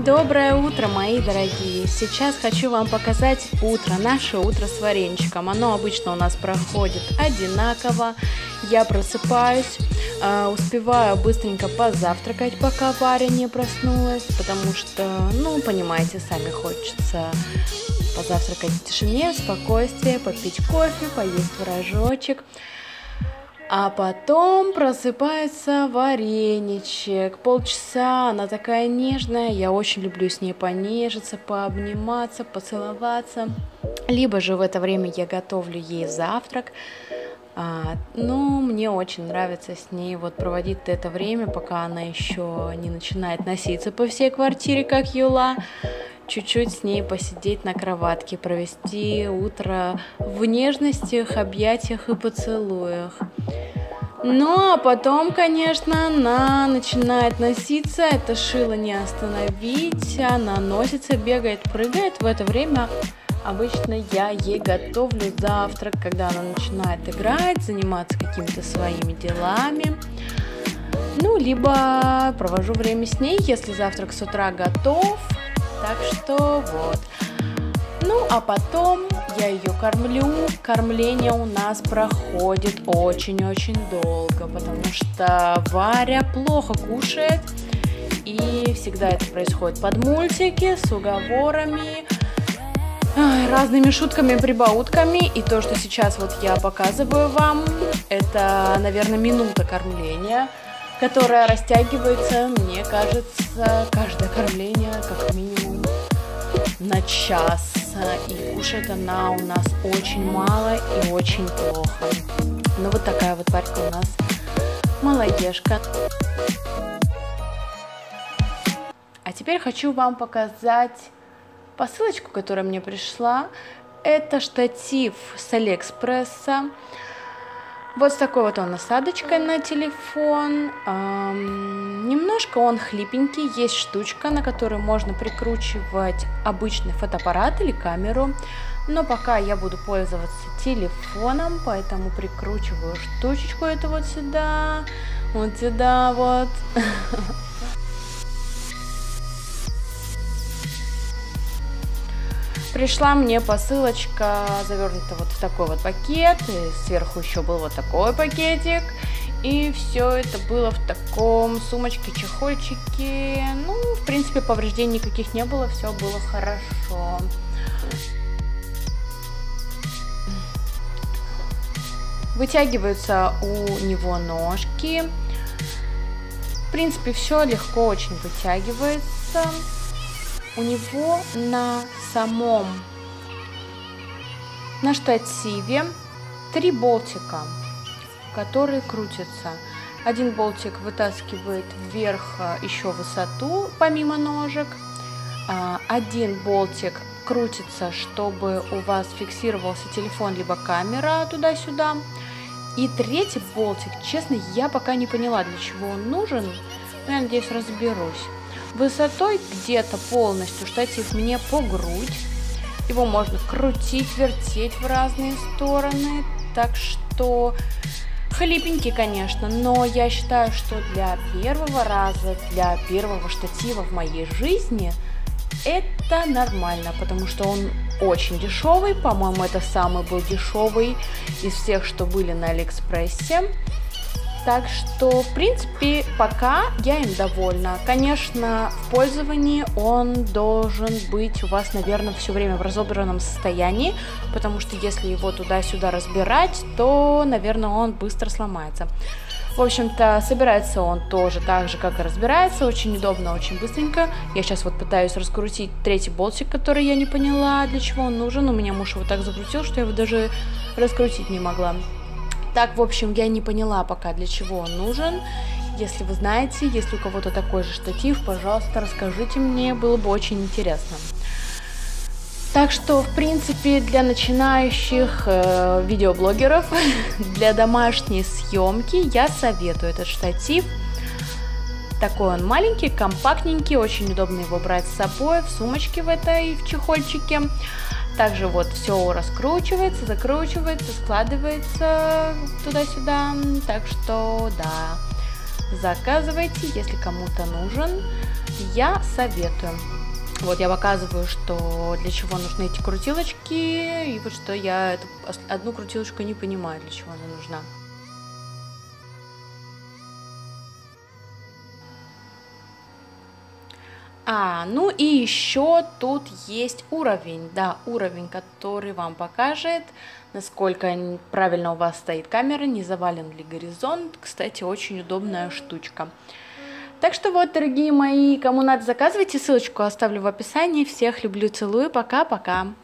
Доброе утро, мои дорогие! Сейчас хочу вам показать наше утро с вареничком. Оно обычно у нас проходит одинаково. Я просыпаюсь, успеваю быстренько позавтракать, пока Варя не проснулась, потому что, понимаете, сами хочется позавтракать в тишине, в спокойствии, попить кофе, поесть творожочек. А потом просыпается вареничек. Полчаса, она такая нежная. Я очень люблю с ней понежиться, пообниматься, поцеловаться. Либо же в это время я готовлю ей завтрак. Мне очень нравится с ней проводить это время, пока она еще не начинает носиться по всей квартире, как Юла. Чуть-чуть с ней посидеть на кроватке, провести утро в нежностях, объятиях и поцелуях. А потом, конечно, она начинает носиться, это шило не остановить, она носится, бегает, прыгает. В это время обычно я ей готовлю завтрак, когда она начинает играть, заниматься какими-то своими делами. Либо провожу время с ней, если завтрак с утра готов. Так что вот. А потом я ее кормлю. Кормление у нас проходит очень-очень долго, потому что Варя плохо кушает. И всегда это происходит под мультики, с уговорами, разными шутками, прибаутками. И то, что сейчас я показываю вам, это, наверное, минута кормления, которая растягивается, мне кажется, каждое кормление как минимум на час. И кушает она у нас очень мало и очень плохо. Вот такая Варька у нас малоежка. А теперь хочу вам показать посылочку, которая мне пришла. Это штатив с Алиэкспресса. Вот с такой он насадочкой на телефон. Немножко он хлипенький. Есть штучка, на которую можно прикручивать обычный фотоаппарат или камеру. Но пока я буду пользоваться телефоном, поэтому прикручиваю штучечку эту сюда. Вот сюда вот. Пришла мне посылочка, завернута в такой пакет, и сверху еще был такой пакетик, и все это было в таком сумочке-чехольчике. В принципе, повреждений никаких не было, все было хорошо. Вытягиваются у него ножки. В принципе, все легко очень вытягивается. У него на штативе 3 болтика, которые крутятся. Один болтик вытаскивает вверх еще высоту, помимо ножек. Один болтик крутится, чтобы у вас фиксировался телефон либо камера туда-сюда. И третий болтик, честно, я пока не поняла, для чего он нужен, но я надеюсь, разберусь. Высотой где-то полностью штатив мне по грудь. Его можно крутить, вертеть в разные стороны. Так что хлипенький, конечно, но я считаю, что для первого раза, для первого штатива в моей жизни это нормально, потому что он очень дешевый. По-моему, это самый был дешевый из всех, что были на Алиэкспрессе. Так что, в принципе, пока я им довольна. Конечно, в пользовании он должен быть у вас, наверное, все время в разобранном состоянии, потому что если его туда-сюда разбирать, то, наверное, он быстро сломается. В общем-то, собирается он тоже так же, как и разбирается, очень удобно, очень быстренько. Я сейчас пытаюсь раскрутить третий болтик, который я не поняла, для чего он нужен. У меня муж его так закрутил, что я его даже раскрутить не могла. Так, в общем, я не поняла пока, для чего он нужен. Если вы знаете, если у кого-то такой же штатив, пожалуйста, расскажите мне, было бы очень интересно. Так что, в принципе, для начинающих видеоблогеров, для домашней съемки я советую этот штатив. Такой он маленький, компактненький, очень удобно его брать с собой в сумочке в чехольчике. Также все раскручивается, закручивается, складывается туда-сюда. Так что, да, заказывайте, если кому-то нужен. я советую. Вот я показываю, что для чего нужны эти крутилочки, и вот что я одну крутилочку не понимаю, для чего она нужна. Ну и еще тут есть уровень, да, уровень, который вам покажет, насколько правильно у вас стоит камера, не завален ли горизонт. Кстати, очень удобная штучка. Так что вот, дорогие мои, кому надо, заказывайте, ссылочку оставлю в описании. Всех люблю, целую, пока-пока.